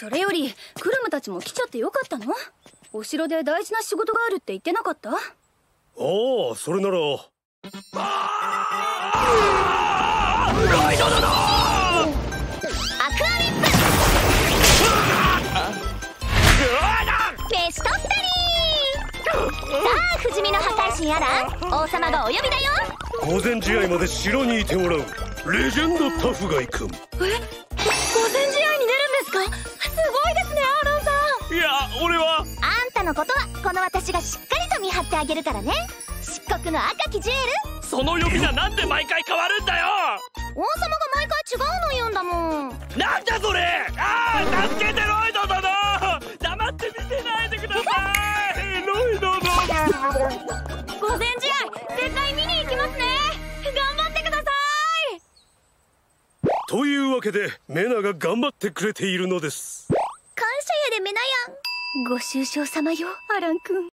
それよりクルムたちも来ちゃってよかったの？お城で大事な仕事があるって言ってなかった？ ああ、それなら。ライドだな。 アクアウィップ召し捕ったり。さあ不死身の破壊神アラン、王様がお呼びだよ。 御前試合まで城にいてもらうレジェンドタフガイ君。 御前試合に出るんですか？すごいですね、アーロンさん。 いや、俺は。 あんたのことはこの私がしっかりと見張ってあげるからね。漆黒の赤きジュエル。 その呼び名なんで毎回変わるんだよ。 王様が毎回違うの言うんだもん。 なんだそれ。ああ、助けてロイド殿。黙って見てないでください。ロイド殿。 御前試合絶対見に行きますね。頑張ってください。 というわけでメナが頑張ってくれているのです。 感謝やでメナヤン。 ご愁傷様よ、アラン君。